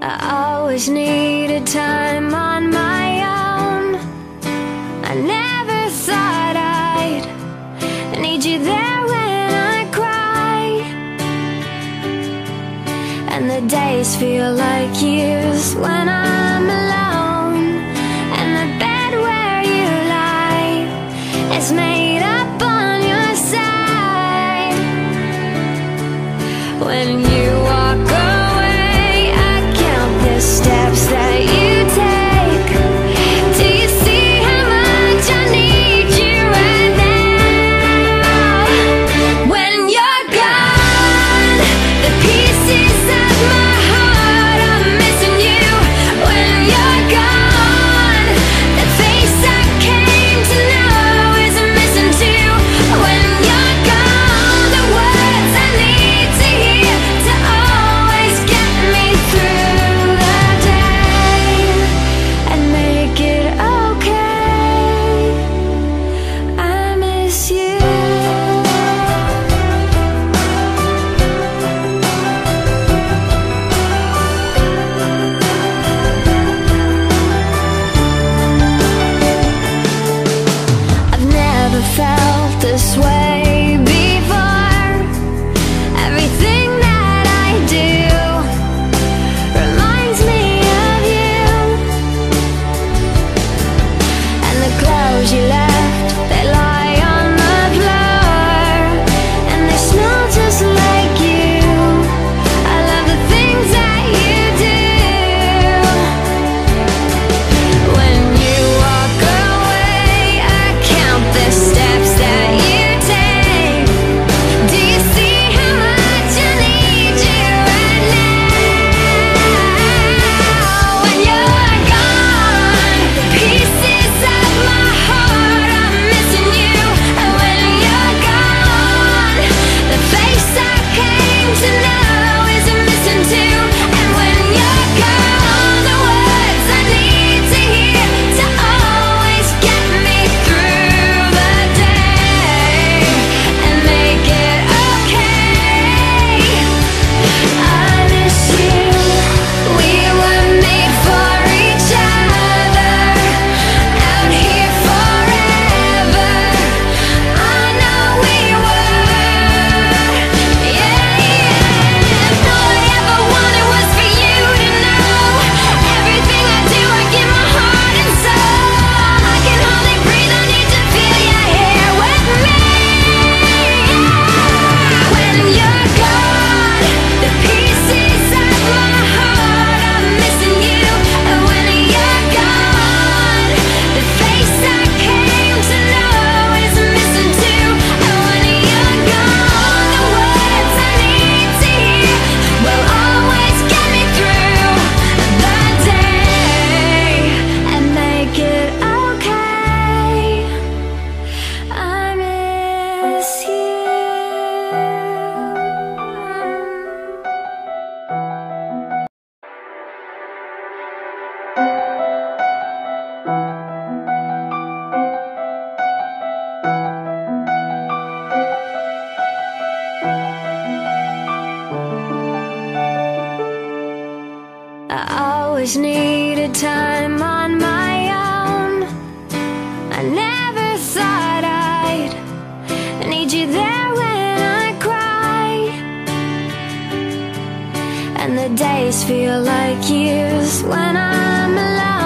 I always needed time on my own. I never thought I'd need you there when I cry, and the days feel like years when I'm alone. And the bed where you lie is made up on your side. When you walk away, I count the steps that you take. Do you see how much I need you right now? When you're gone, the pieces of my heart are missing you. When you're gone, the face I came to know is missing too. When you're gone, the words I need to hear to always get me through the day and make it okay. I miss you. I've never felt this way before. Everything that I do reminds me of you, and the clothes you left, they lie on the floor, and they smell just like you. I love the things that you do. When you walk away, I count the steps that you take. Do you see how much I need you right now? When you're gone, the pieces of my heart are missing you. And when you're gone, the face I came to know is missing too. And when you're gone, the words I need to hear to always get me through the day and make it okay. I miss you. We were made for each other, out here forever. I know we were, yeah. All I ever wanted was for you to know everything I do, I give my heart and soul. I can hardly breathe, I need to feel you here with me. When you're gone, the pieces of my heart are missing you. And when you're gone, the face I came to know is missing too. And when you're gone, the words I need to hear will always get me through the day and make it okay. I miss you. I always needed time on my own. I never thought I'd need you there when I cry, and the days feel like years when I'm alone.